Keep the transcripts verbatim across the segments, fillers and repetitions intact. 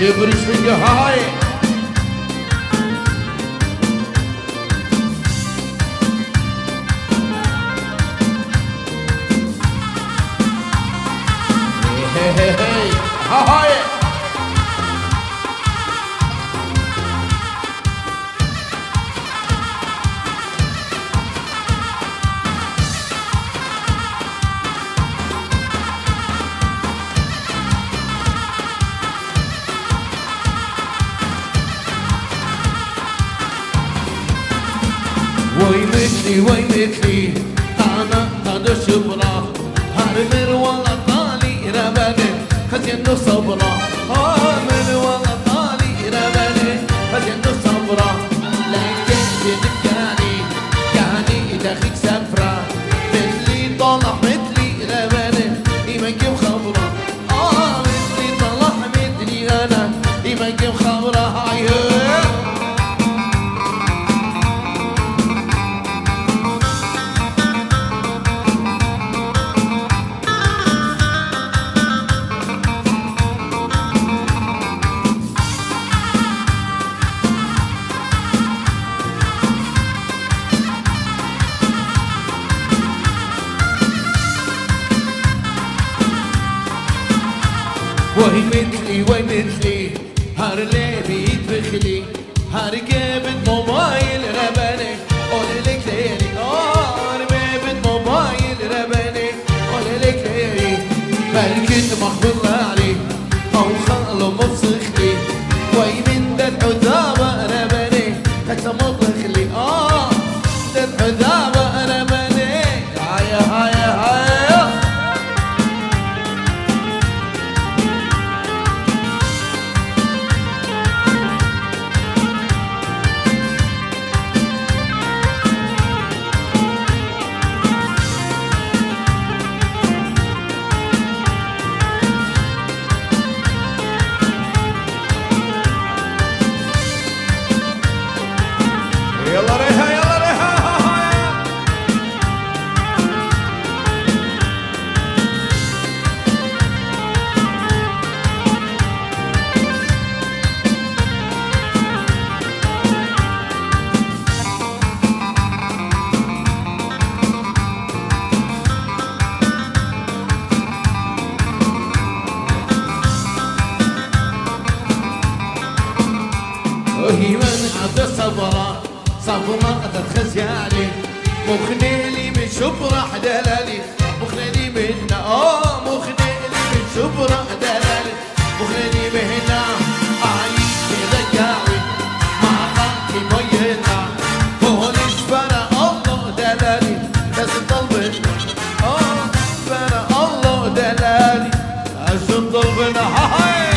شبرش في هاي هي هي هي هاي وي مثلي وي مثلي انا هذا شبرا هرمر والله طالي ربني خزينو صبرا هرمر والله طالي ربني خزينو صبرا لكن بدكاني كاني داخلك سفرة مثلي طلع مثلي ربني يمكن خبرة اه مثلي طلع مثلي انا يمكن خبرة هاي وي مثلي وي مثلي هار ليبي يدبخلي هار جابت موبايل رباني قول لك ليلي هار جابت موبايل رباني قول لك ليلي مالكت مخبر علي او خالو مفسخلي وي من ذا العذابة رباني حتى مطلخلي اه ذا العذابة رباني هايا هايا هايا يلا ريها يلا ريها وهي من عبد الصبرة صبرا تتخزياني مخنيلي من شبرا دلالي مخنيلي من اه مخنيلي من شبرا دلالي مخنيلي مهنا عايش كذا جاوي مع خالتي مينا هون اشفرا الله دلالي لازم طلبت اه اشفرا الله دلالي لازم طلبنا هاي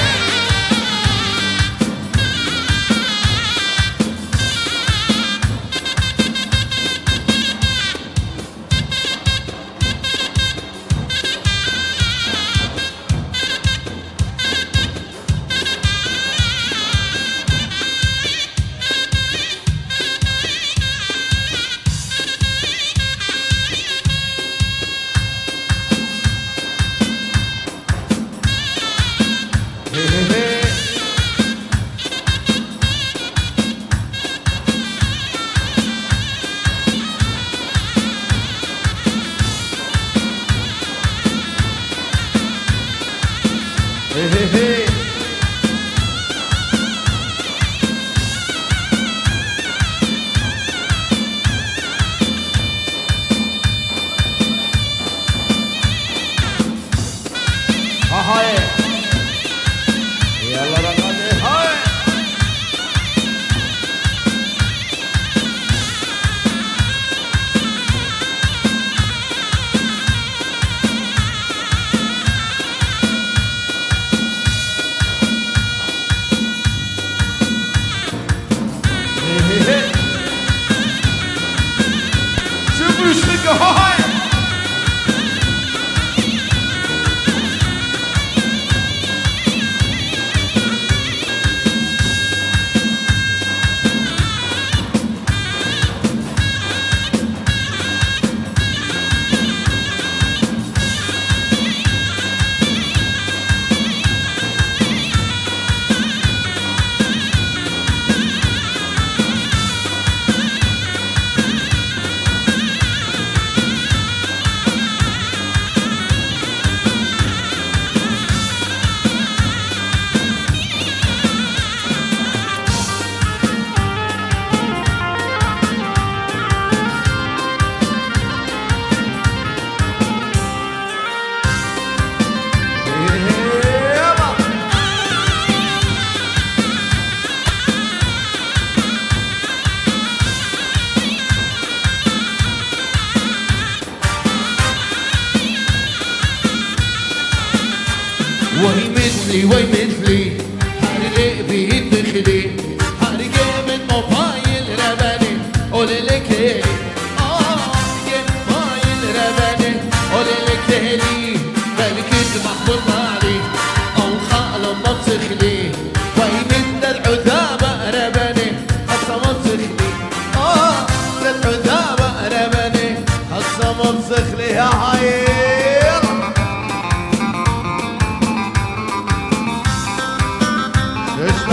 هاي يلا رقم هاي شوفوا ايش لقى هاي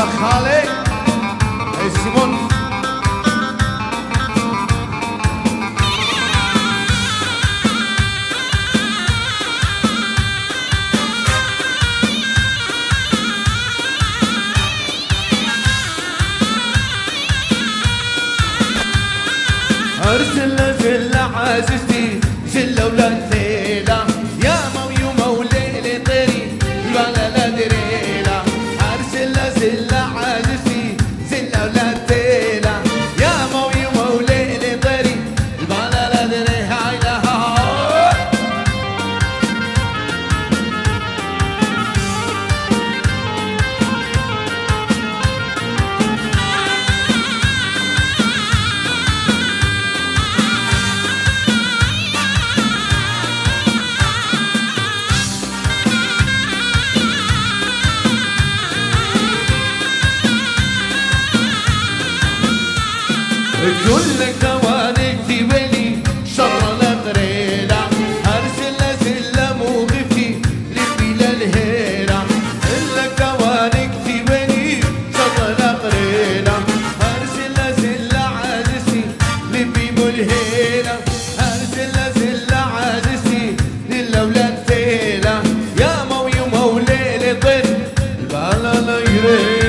خالي سيمون ارسل زلة عزيزتي زلة ولا ثيلة يا موي ومولي طيري البلا لا دريلة ارسل زلة عزيزتي زلة ولا ثيلة يا موي ومولي طيري البلا لا دريلة هاي لها كلك دوانك تبني شر الغريلة ارسل زلة موقفي لبي للهيلة كلك دوانك تبني شر الغريلة ارسل زلة عازسي لبي ملهيلة ارسل زلة عازسي للولاد ثيلة يا موي ومولي لطن البلا لا يريد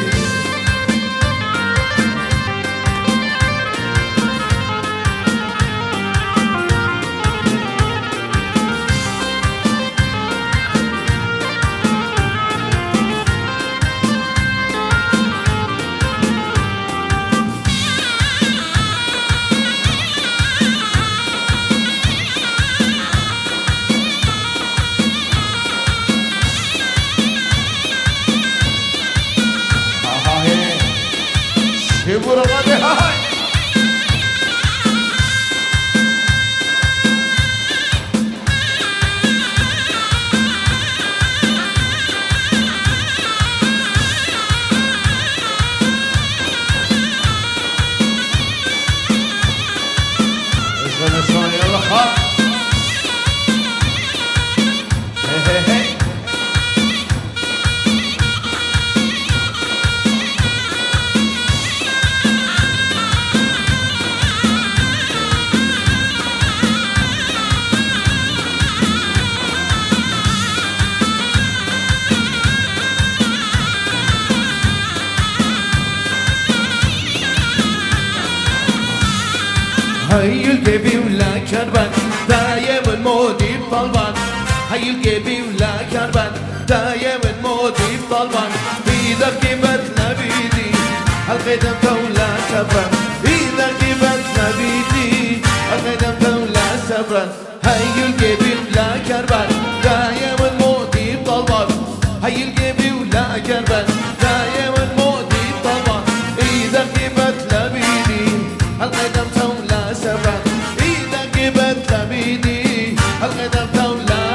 شبر غادي هاي ايش انا يلا خا هي هي هي هاي القبي ولا كربان دايم المودي بطلبان هاي القبي ولا كربان دايم المودي بطلبان إذا كبتنا بيدي القدم ولا سبران إذا كبتنا بيدي القدم ولا سبران هاي القبي ولا كربان دايم المودي بطلبان هاي القبي ولا كربان دايم المودي بطلبان إذا كبتنا بيدي القدم ولا سبران إذا كبتنا بيدي القدم ولا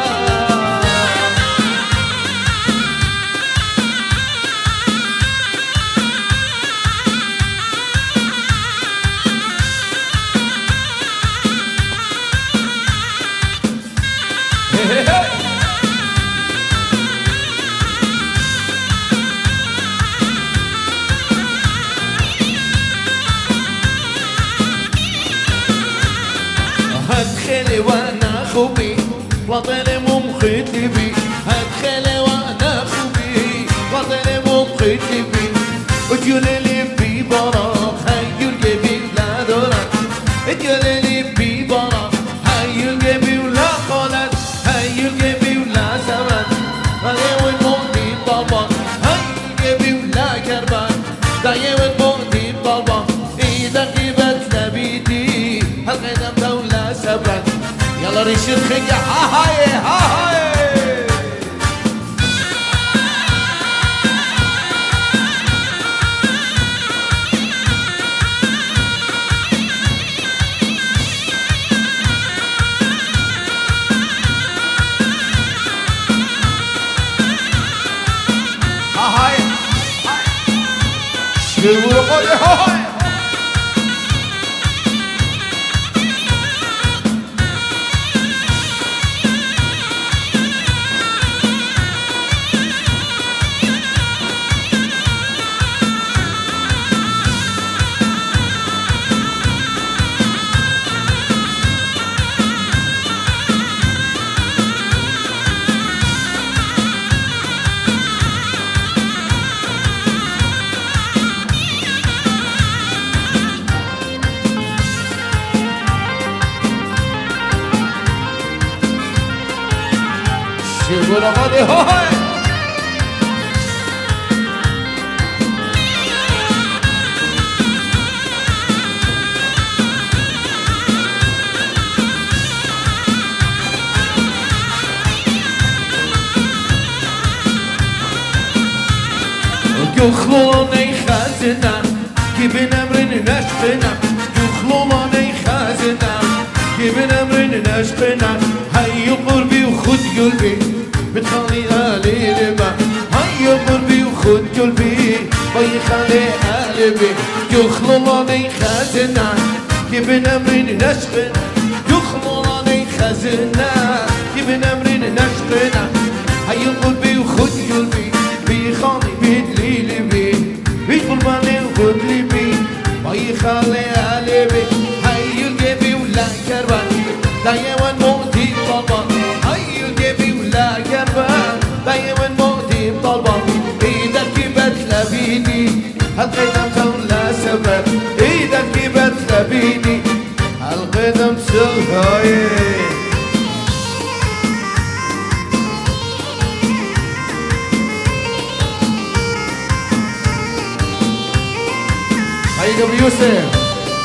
هدخلي وانا خوبي وطني ممخيت بي هدخلي وانا خوبي وطني ممخيت بي وجولي بي براق هاي القبي لا دورك وجولي بي براق هاي القبي ولا قولت هاي القبي ولا سرت هاي والموتي طبق هاي القبي ولا كربان دايم الموتي طبق إذا كبت لبيتي القدم دولة سبرت يلا ريش الخنقة ها هاي ها هاي ها هاي شكرا ورقودي ها هاي ورغالي هاي يخلوني خازنا كي بنمرن نشقنا يخلوني خازنا كي بنمرن نشقنا هاي قربي وخد قلبي بتخلي آلي لما هاي قربي وخد قلبي بيخلي قلبي يخلوني خازنا كي بنمرن نشقنا يخلوني خازنا كي بنمرن نشقنا هاي قربي وخد قلبي بيخلي بدلي بي بيقرباني وخدلي بي بيخلي قلبي هاي جيبي ولا كربان دايما موتي طلبان هاي جيبي ولا كربان دايما موتي طلبان ايدك بتلبيني هالقدم ولا سبب ايدك بتلبيني هالقدم سهاي هاي ابو يوسف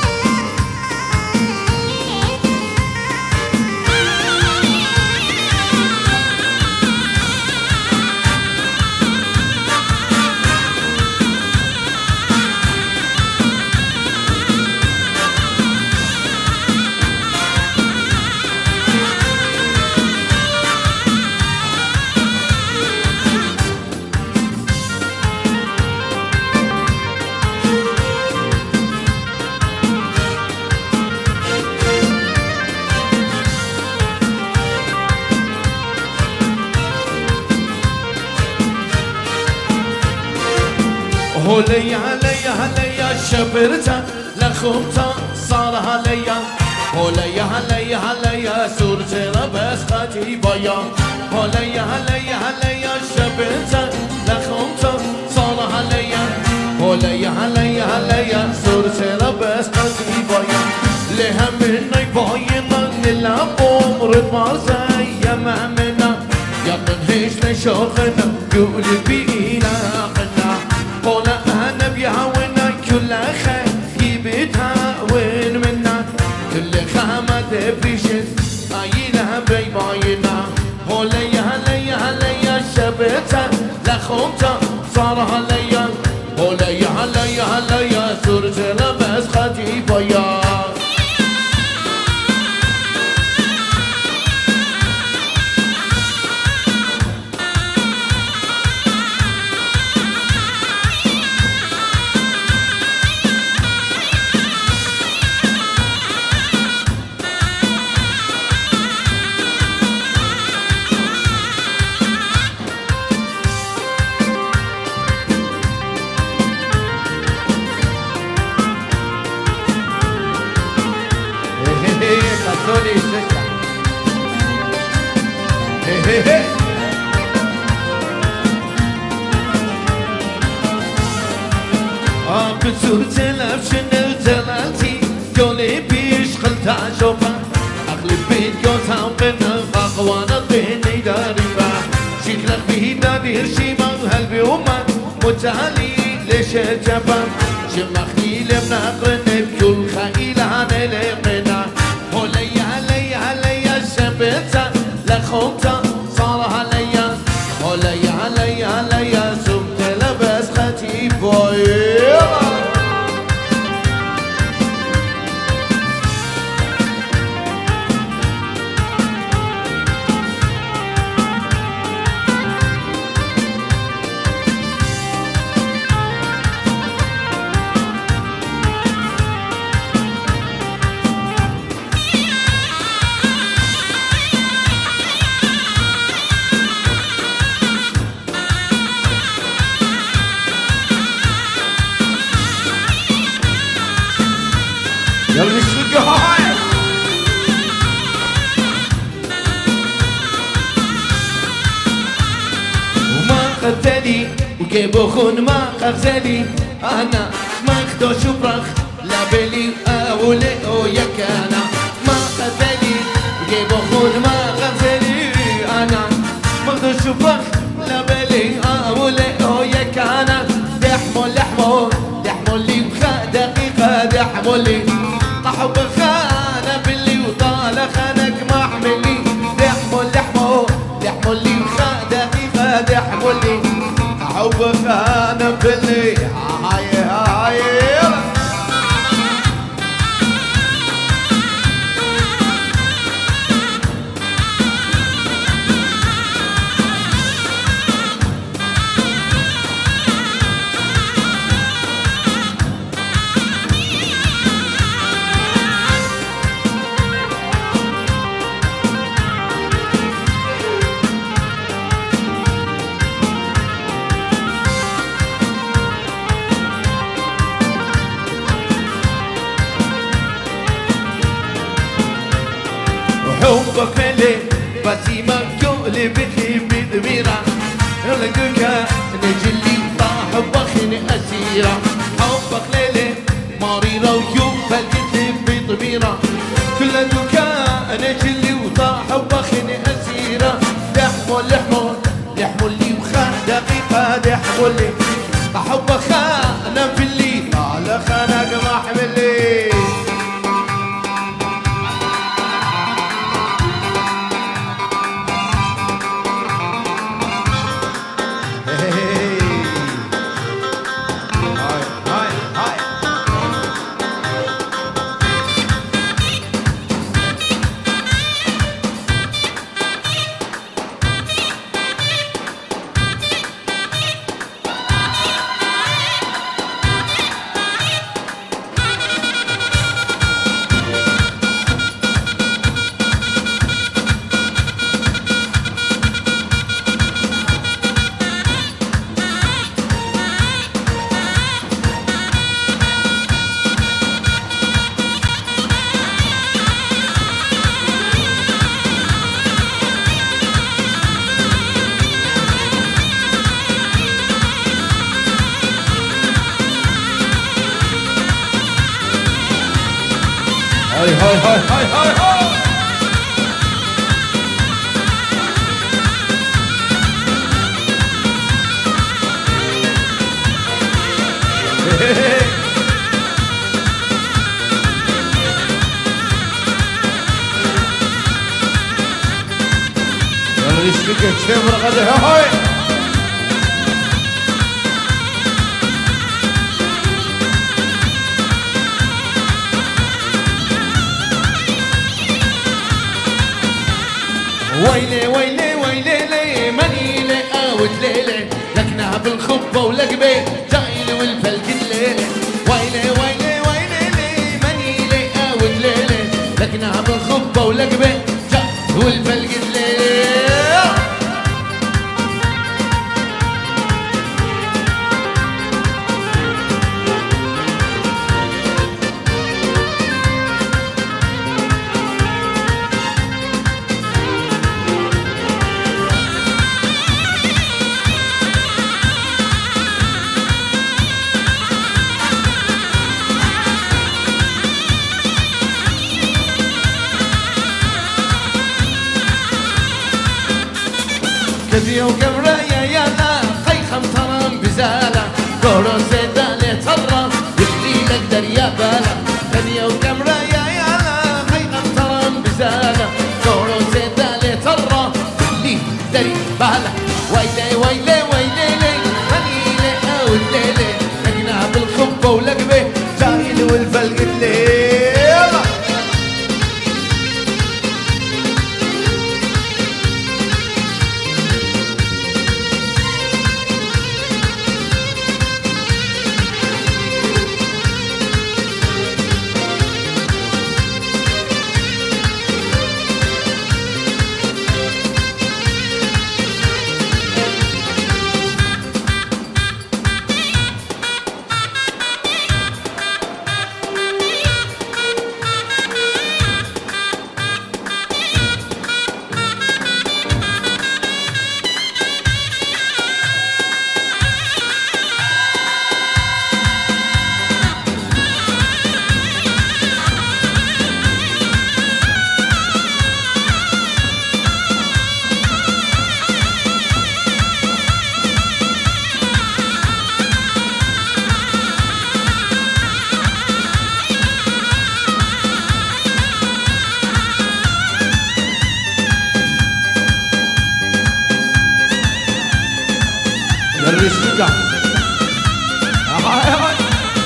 هولي علي علي شبرتا لخمتا صار علي هولي علي علي صورتي لبس خاتي بيا هولي علي علي شبرتا لخمتا صار علي هولي علي علي صورتي لبس خاتي بيا لهم مني باينا نلعب عمر ما زي ما منا يا منهيش لشوقنا قولي بينا قنا قولا أنا بيهونا كل خي بتهون منا كل خامة بيشت عيلها بيباينا هولي هلي هلي شبتا لخمتا صار هلي هولي هلي هلي صرت لبس خطيبة يا بتسور تلف شنو تلالتي قولي بيش خلتا شوفا اغلب بيت قوتا وقنا فاقوانا بيني داربا شكلك بيه دادير شيما وهلبي وما متعالي ليش جبا شمخني لمنا قرنا بكل خيل هاني لقنا هولي علي علي الشبتا لخوتا صار علي هولي علي علي سمت لبس خطيب ويلا يلا نشرق هاي وما قتلي وكيف اخون ما قغزلي انا ما خدوش برخ لا بلي اولي وياك انا ما قتلي وكيف اخون ما قغزلي انا ما خدوش دحمولي طحب خانة باللي وطال خانك ما حملي دحمول دحمول دحمولي خادقي خاد دحمولي طحب خانة باللي هاي هاي حبك ملي بسيمك يقلب بتلي بضميرة لقيك نجلي طاح بخن أسيرة حبك ليلي مريرة ويوم فلقيتلي بضميرة كل دكا نجلي وطاح بخن أسيرة لحمل لحمل لحمل لي وخان دقيقة لحمل لي حبك خانة في اللي طال خانك ما حملي هاي هاي هاي هاي هاي هاي يلا نشتكي الشمر غدا هاي ويلي ويلي ويلي لي مني لي قاوت ليلي لكنها بالخبة ولقبي جايلي والفلك الليلي ويلي ويلي ويلي لي مني لي قاوت ليلي لكنها بالخبة ولقبي جايلي والفلك الليلي كذي وقمرة يا يالا خيخم ترام بزالة قولوا زيداني ترى يخلي لك دريا بالا كذي وقمرة يا يالا خيخم ترام بزالة قولوا زيداني ترى يخلي دريا بالا ويلي ويلي ويلي لي هنيلي او الليلي لقناها بالخبة ولقبي جايل والفلق الليل سكة هاي هاي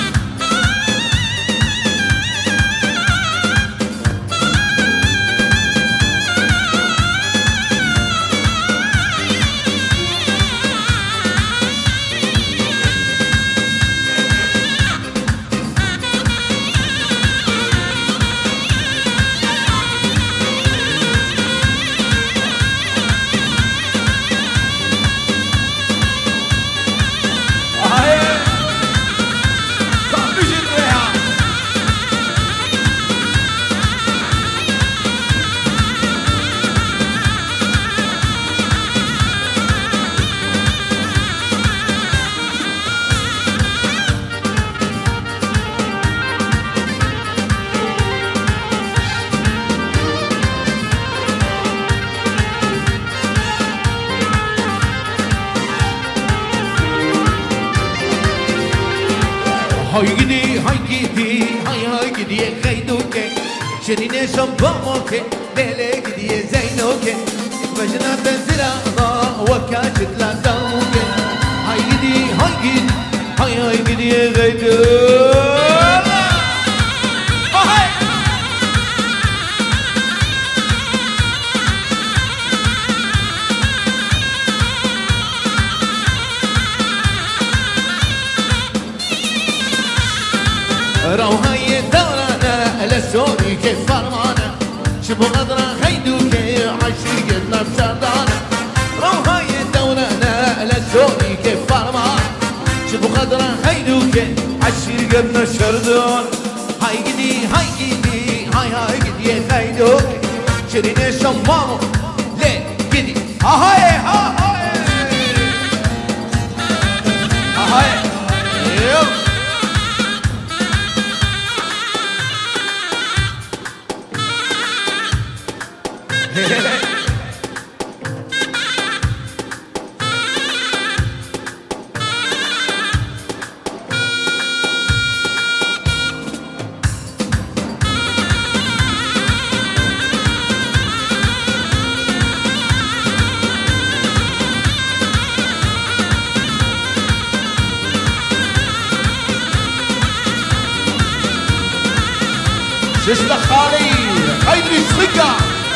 هاي جدي هاي جدي هاي هاي جدي خيدوكي شريني شبابوكي ليلي جدي زينوكي بجنا تنزل وكاشت لا دموكي هاي جدي هاي جدي هاي هاي جدي خيدوكي روهاي دورانا لسوني كيف فرمانا شبو غدرة خيدوكي عشري قدنا بشردانا روهاي دورانا لسوني كيف فرمانا شبو غدرة خيدوكي عشري قدنا بشردان هاي قدي هاي قدي هاي هاي قدي خيدوكي شريني شمامو ليه قدي هاي هاي هاي هاي شش دخالي هيدري سخيكا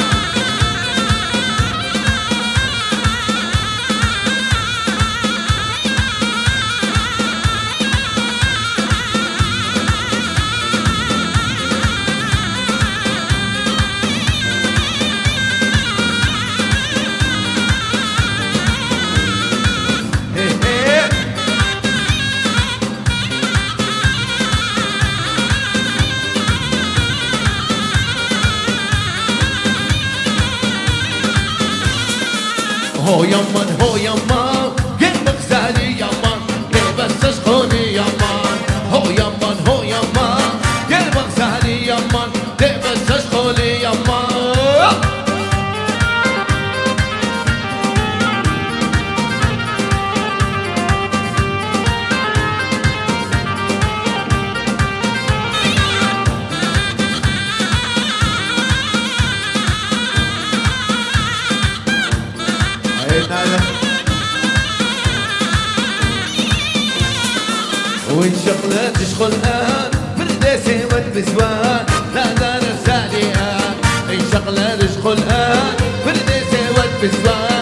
هو يمان هو يمان قلبك زالي يمان بس تشخوني يمان هو يمان هو يمان قلبك زالي يمان بس تشخوني يمان وين شغلة تشغل آن برداسي والبزوان لا دار سالي آن وين شغلة تشغل آن برداسي والبزوان